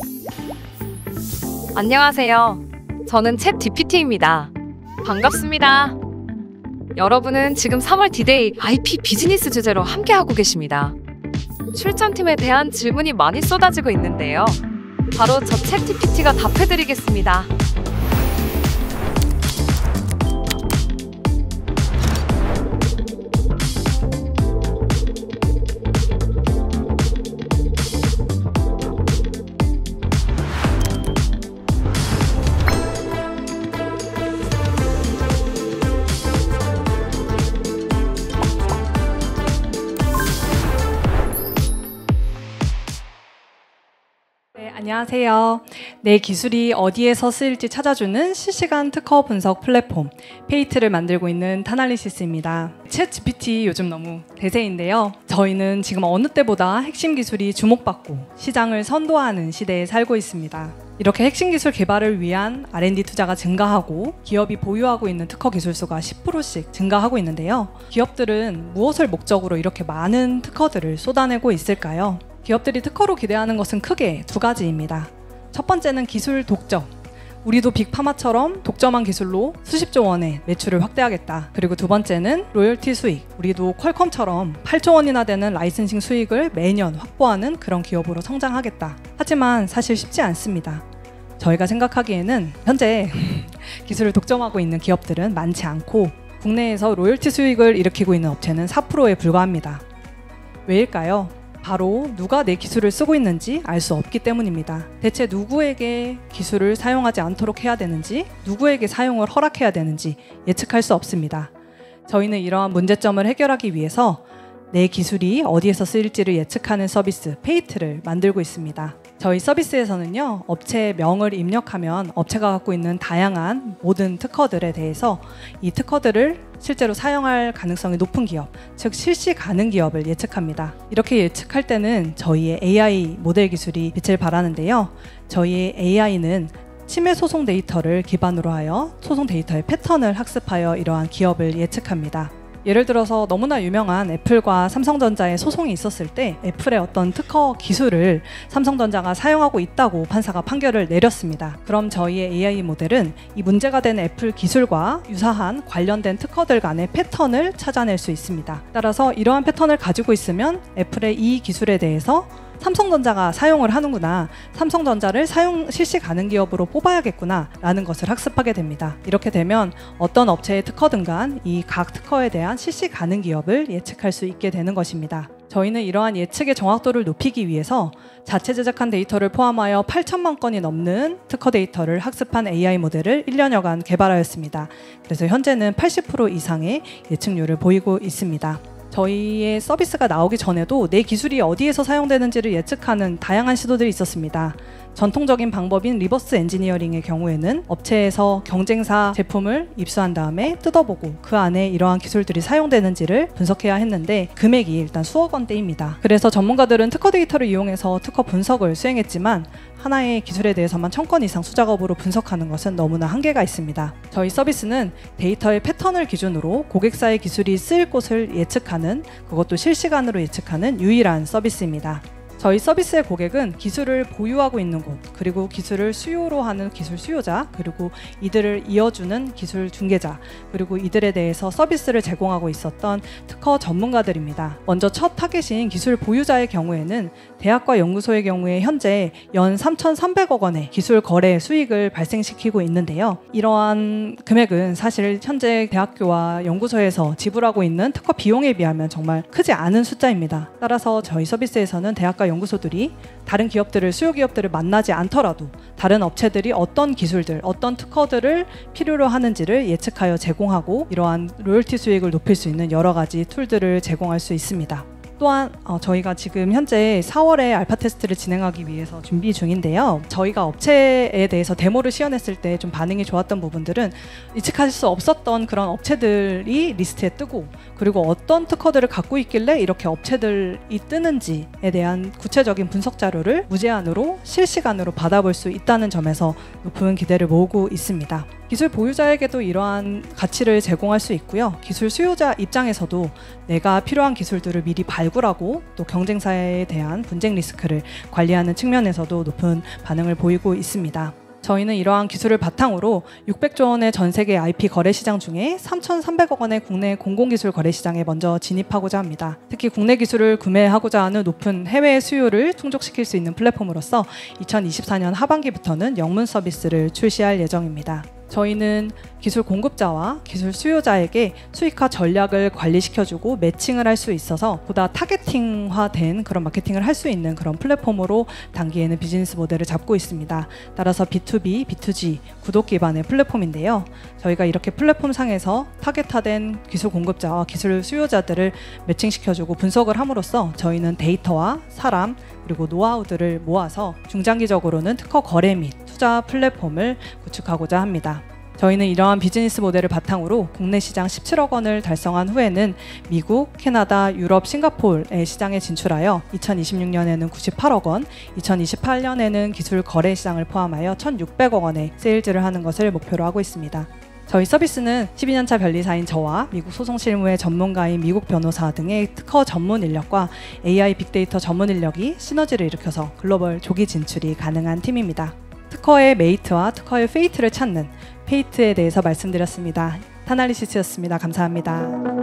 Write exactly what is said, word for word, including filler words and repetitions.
안녕하세요. 저는 챗 지피티입니다. 반갑습니다. 여러분은 지금 삼월 디데이 아이피 비즈니스 주제로 함께하고 계십니다. 출전팀에 대한 질문이 많이 쏟아지고 있는데요. 바로 저 챗 지피티가 답해드리겠습니다. 안녕하세요. 내 기술이 어디에서 쓰일지 찾아주는 실시간 특허 분석 플랫폼 페이트를 만들고 있는 타날리시스입니다. 챗 지피티 요즘 너무 대세인데요. 저희는 지금 어느 때보다 핵심 기술이 주목받고 시장을 선도하는 시대에 살고 있습니다. 이렇게 핵심 기술 개발을 위한 알 앤 디 투자가 증가하고 기업이 보유하고 있는 특허 기술 수가 십 퍼센트씩 증가하고 있는데요. 기업들은 무엇을 목적으로 이렇게 많은 특허들을 쏟아내고 있을까요? 기업들이 특허로 기대하는 것은 크게 두 가지입니다. 첫 번째는 기술 독점. 우리도 빅파마처럼 독점한 기술로 수십조 원의 매출을 확대하겠다. 그리고 두 번째는 로열티 수익. 우리도 퀄컴처럼 팔조 원이나 되는 라이센싱 수익을 매년 확보하는 그런 기업으로 성장하겠다. 하지만 사실 쉽지 않습니다. 저희가 생각하기에는 현재 기술을 독점하고 있는 기업들은 많지 않고 국내에서 로열티 수익을 일으키고 있는 업체는 사 퍼센트에 불과합니다. 왜일까요? 바로 누가 내 기술을 쓰고 있는지 알 수 없기 때문입니다. 대체 누구에게 기술을 사용하지 않도록 해야 되는지, 누구에게 사용을 허락해야 되는지 예측할 수 없습니다. 저희는 이러한 문제점을 해결하기 위해서 내 기술이 어디에서 쓰일지를 예측하는 서비스 페이트를 만들고 있습니다. 저희 서비스에서는요, 업체의 명을 입력하면 업체가 갖고 있는 다양한 모든 특허들에 대해서 이 특허들을 실제로 사용할 가능성이 높은 기업, 즉 실시 가능 기업을 예측합니다. 이렇게 예측할 때는 저희의 에이아이 모델 기술이 빛을 발하는데요. 저희의 에이아이는 침해 소송 데이터를 기반으로 하여 소송 데이터의 패턴을 학습하여 이러한 기업을 예측합니다. 예를 들어서 너무나 유명한 애플과 삼성전자의 소송이 있었을 때 애플의 어떤 특허 기술을 삼성전자가 사용하고 있다고 판사가 판결을 내렸습니다. 그럼 저희의 에이아이 모델은 이 문제가 된 애플 기술과 유사한 관련된 특허들 간의 패턴을 찾아낼 수 있습니다. 따라서 이러한 패턴을 가지고 있으면 애플의 이 기술에 대해서 삼성전자가 사용을 하는구나, 삼성전자를 사용 실시 가능 기업으로 뽑아야겠구나 라는 것을 학습하게 됩니다. 이렇게 되면 어떤 업체의 특허든 간 이 각 특허에 대한 실시 가능 기업을 예측할 수 있게 되는 것입니다. 저희는 이러한 예측의 정확도를 높이기 위해서 자체 제작한 데이터를 포함하여 팔천만 건이 넘는 특허 데이터를 학습한 에이아이 모델을 일 년여간 개발하였습니다. 그래서 현재는 팔십 퍼센트 이상의 예측률을 보이고 있습니다. 저희의 서비스가 나오기 전에도 내 기술이 어디에서 사용되는지를 예측하는 다양한 시도들이 있었습니다. 전통적인 방법인 리버스 엔지니어링의 경우에는 업체에서 경쟁사 제품을 입수한 다음에 뜯어보고 그 안에 이러한 기술들이 사용되는지를 분석해야 했는데 금액이 일단 수억 원대입니다. 그래서 전문가들은 특허 데이터를 이용해서 특허 분석을 수행했지만 하나의 기술에 대해서만 천 건 이상 수작업으로 분석하는 것은 너무나 한계가 있습니다. 저희 서비스는 데이터의 패턴을 기준으로 고객사의 기술이 쓰일 곳을 예측하는, 그것도 실시간으로 예측하는 유일한 서비스입니다. 저희 서비스의 고객은 기술을 보유하고 있는 곳, 그리고 기술을 수요로 하는 기술 수요자, 그리고 이들을 이어주는 기술 중개자, 그리고 이들에 대해서 서비스를 제공하고 있었던 특허 전문가들입니다. 먼저 첫 타겟인 기술 보유자의 경우에는 대학과 연구소의 경우에 현재 연 삼천삼백억 원의 기술 거래 수익을 발생시키고 있는데요. 이러한 금액은 사실 현재 대학교와 연구소에서 지불하고 있는 특허 비용에 비하면 정말 크지 않은 숫자입니다. 따라서 저희 서비스에서는 대학과 연구소들이 다른 기업들을, 수요 기업들을 만나지 않더라도 다른 업체들이 어떤 기술들, 어떤 특허들을 필요로 하는지를 예측하여 제공하고 이러한 로열티 수익을 높일 수 있는 여러 가지 툴들을 제공할 수 있습니다. 또한 어, 저희가 지금 현재 사월에 알파 테스트를 진행하기 위해서 준비 중인데요. 저희가 업체에 대해서 데모를 시연했을 때 좀 반응이 좋았던 부분들은 예측할 수 없었던 그런 업체들이 리스트에 뜨고, 그리고 어떤 특허들을 갖고 있길래 이렇게 업체들이 뜨는지에 대한 구체적인 분석 자료를 무제한으로 실시간으로 받아볼 수 있다는 점에서 높은 기대를 모으고 있습니다. 기술 보유자에게도 이러한 가치를 제공할 수 있고요. 기술 수요자 입장에서도 내가 필요한 기술들을 미리 발굴하고 또 경쟁사에 대한 분쟁 리스크를 관리하는 측면에서도 높은 반응을 보이고 있습니다. 저희는 이러한 기술을 바탕으로 육백조 원의 전 세계 아이피 거래 시장 중에 삼천삼백억 원의 국내 공공기술 거래 시장에 먼저 진입하고자 합니다. 특히 국내 기술을 구매하고자 하는 높은 해외 수요를 충족시킬 수 있는 플랫폼으로서 이천이십사 년 하반기부터는 영문 서비스를 출시할 예정입니다. 저희는 기술 공급자와 기술 수요자에게 수익화 전략을 관리시켜주고 매칭을 할 수 있어서 보다 타겟팅화된 그런 마케팅을 할 수 있는 그런 플랫폼으로 단기에는 비즈니스 모델을 잡고 있습니다. 따라서 비투비, 비투지 구독 기반의 플랫폼인데요. 저희가 이렇게 플랫폼 상에서 타겟화된 기술 공급자와 기술 수요자들을 매칭시켜주고 분석을 함으로써 저희는 데이터와 사람 그리고 노하우들을 모아서 중장기적으로는 특허 거래 및 투자 플랫폼을 구축하고자 합니다. 저희는 이러한 비즈니스 모델을 바탕으로 국내 시장 십칠억 원을 달성한 후에는 미국, 캐나다, 유럽, 싱가포르의 시장에 진출하여 이천이십육 년에는 구십팔억 원, 이천이십팔 년에는 기술 거래 시장을 포함하여 천육백억 원의 세일즈를 하는 것을 목표로 하고 있습니다. 저희 서비스는 십이 년차 변리사인 저와 미국 소송 실무의 전문가인 미국 변호사 등의 특허 전문 인력과 에이아이 빅데이터 전문 인력이 시너지를 일으켜서 글로벌 조기 진출이 가능한 팀입니다. 특허의 메이트와 특허의 페이트를 찾는 페이트에 대해서 말씀드렸습니다. 타날리시스였습니다. 감사합니다.